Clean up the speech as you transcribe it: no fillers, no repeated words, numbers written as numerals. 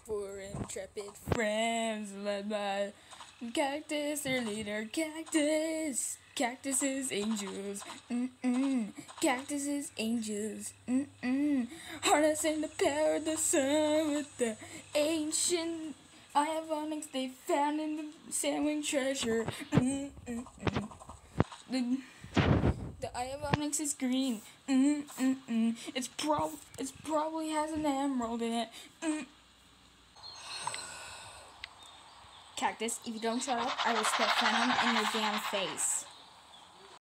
Four intrepid friends led by Cactus, their leader, Cactus. Cactus is angels, Cactus is angels, harnessing the power of the sun with the ancient ionics they found in the Sandwing treasure. The ionics is green. It's probably has an emerald in it. Cactus, if you don't shut up, I will spit venom in your damn face.